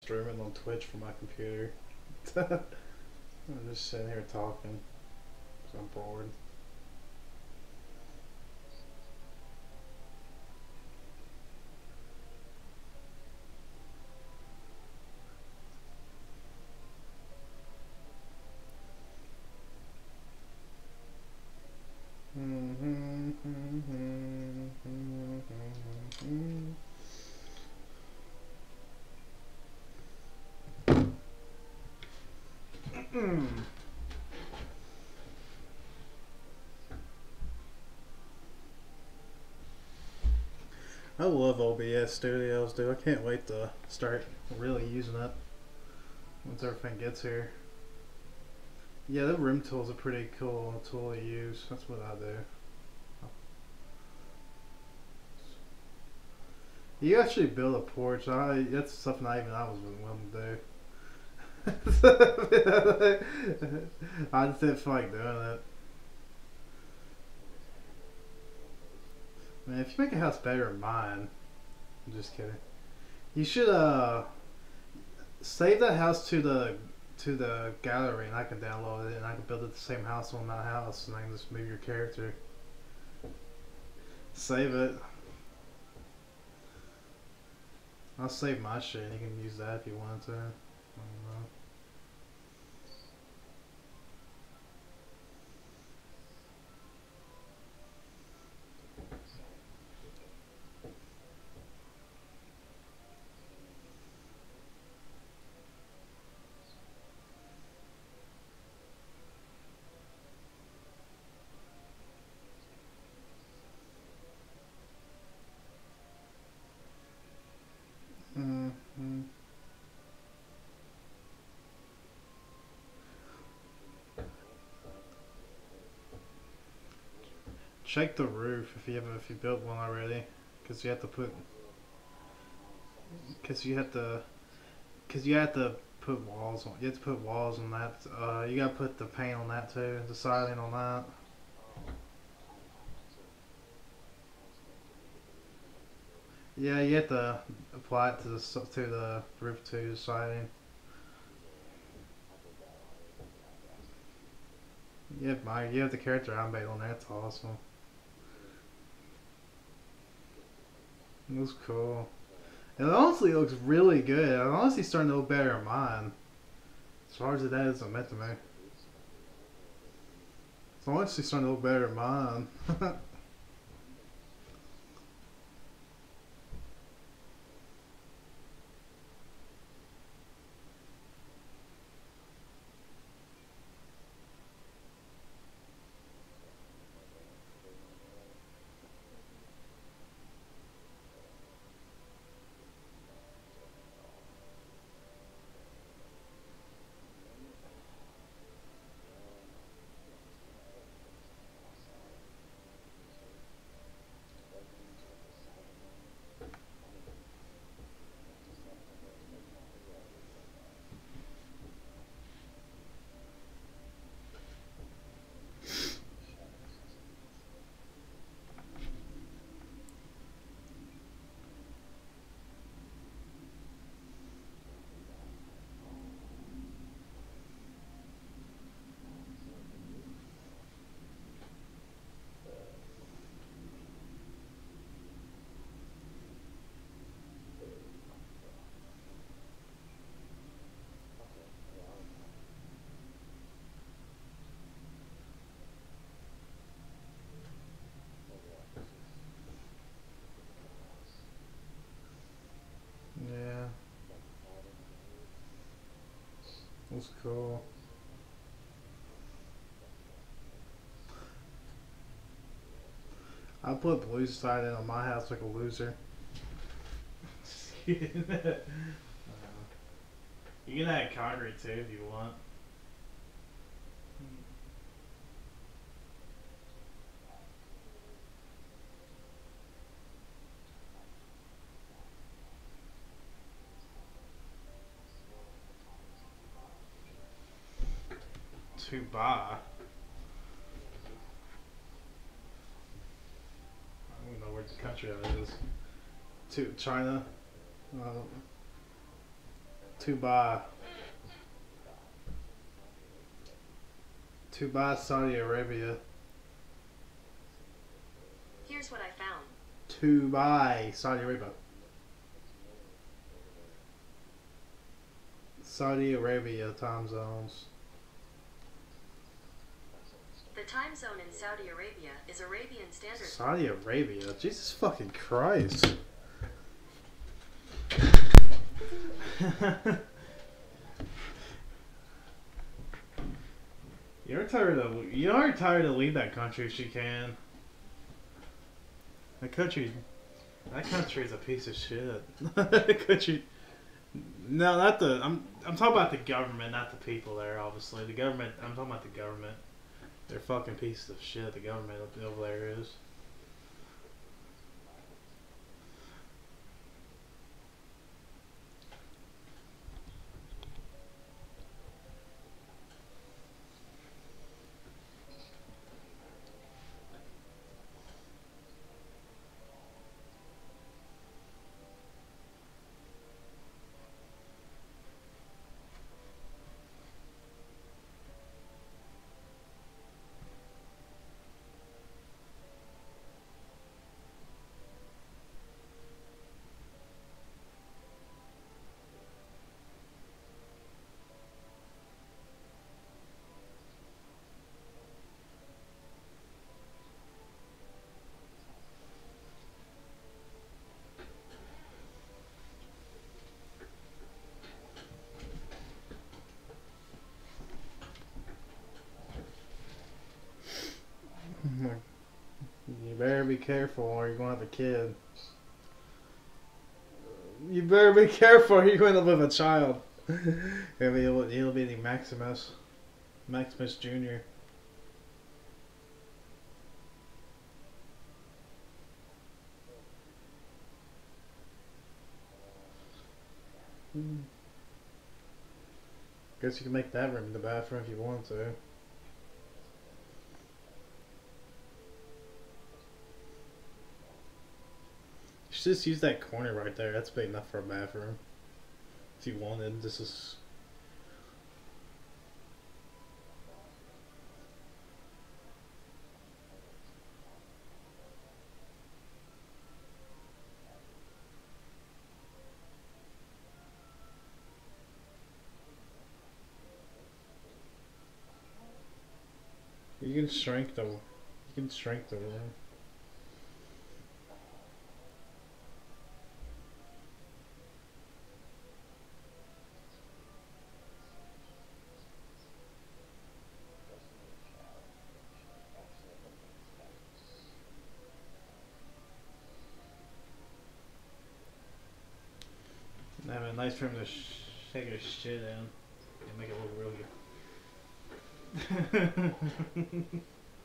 streaming on Twitch from my computer. I'm just sitting here talking because I'm bored. I love OBS Studios, dude. I can't wait to start really using it once everything gets here. Yeah, the room tool's a pretty cool tool to use. That's what I do. You actually build a porch. That's something I was willing to do. I just didn't feel like doing it. Man, if you make a house better than mine, I'm just kidding. You should save that house to the gallery, and I can download it, and I can build it the same house on that house, and I can just move your character. Save it. I'll save my shit, and you can use that if you wanted to. I don't know. Mm-hmm. Check the roof if you built one already, because you have to put because you have to put walls on. You have to put walls on that. You gotta put the paint on that too. The siding on that. Yeah, you have to apply it to the roof too, siding. You have the character I'm made on there. That's awesome. It was cool. It honestly looks really good. I'm honestly starting to look better than mine. As far as it is, I'm meant to me. It's honestly starting to look better than mine. Yeah, it was cool. I put blue siding on my house like a loser. You can add concrete too if you want. To buy. I don't know where the country that is. To China. Uh, Dubai. Dubai, Saudi Arabia. Here's what I found. Dubai, Saudi Arabia. Saudi Arabia time zones. The time zone in Saudi Arabia is Arabian Standard. Saudi Arabia? Jesus fucking Christ. You're tired to leave that country if she can. That country is a piece of shit. That country. No, not the. I'm talking about the government, not the people there. Obviously, the government. I'm talking about the government. They're fucking pieces of shit. The government over there is. You better be careful or you're going to have a kid. You better be careful or you're going to live a child. He'll be the Maximus. Maximus Jr. Guess you can make that room the bathroom if you want to. You should just use that corner right there. That's big enough for a bathroom. If you wanted, this is. You can shrink the. You can shrink the room. Have a nice room to shake your shit in and make it look real good.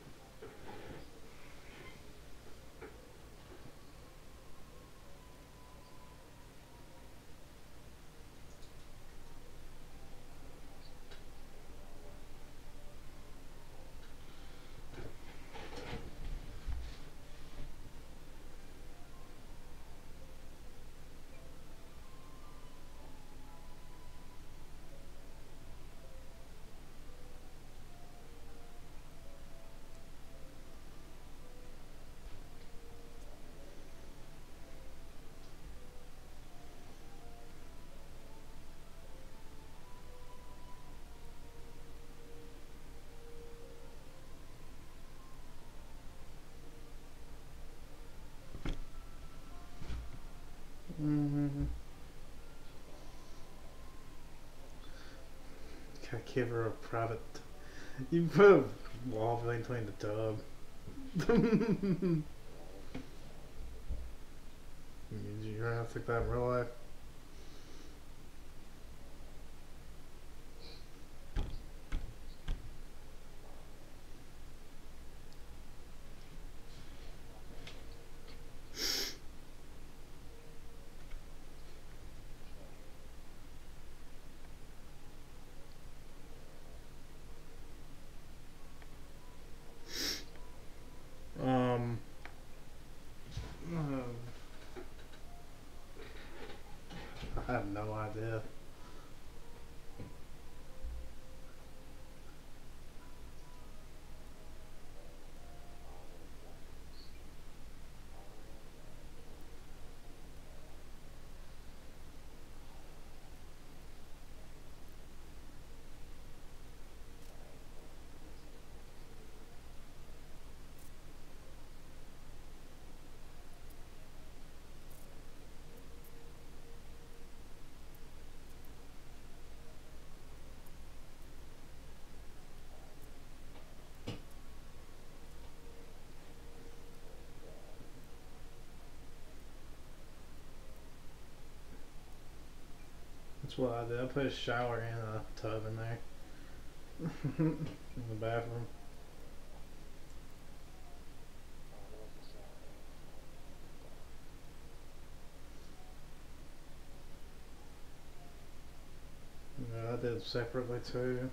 Gotta give her a private. You put a wall between the tub. You're gonna have to take that in real life. Um, That's what I did. I put a shower and a tub in there. In the bathroom. Yeah, I did it separately too.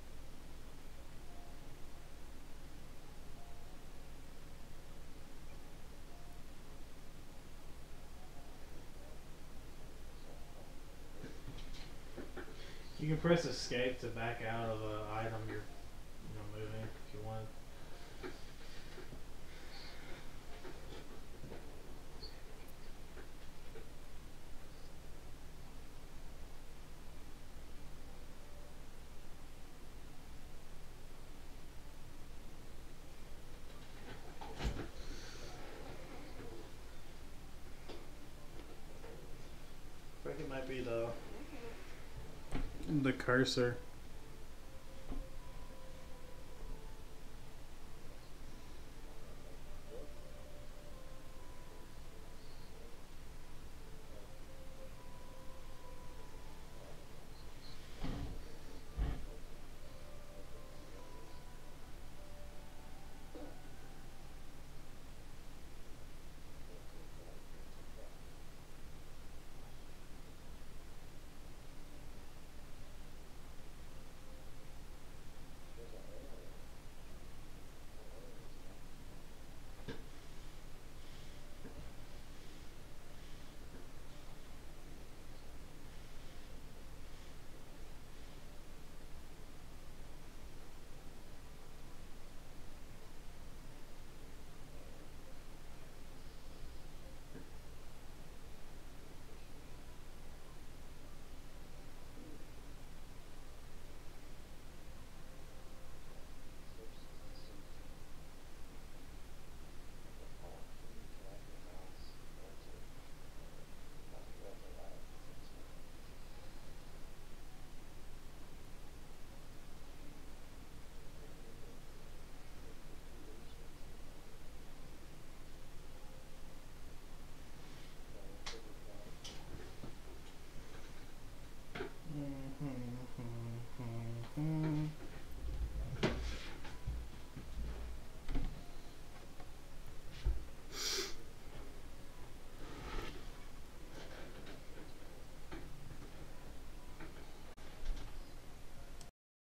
You can press escape to back out of an item you're moving if you want. I think it might be the The cursor.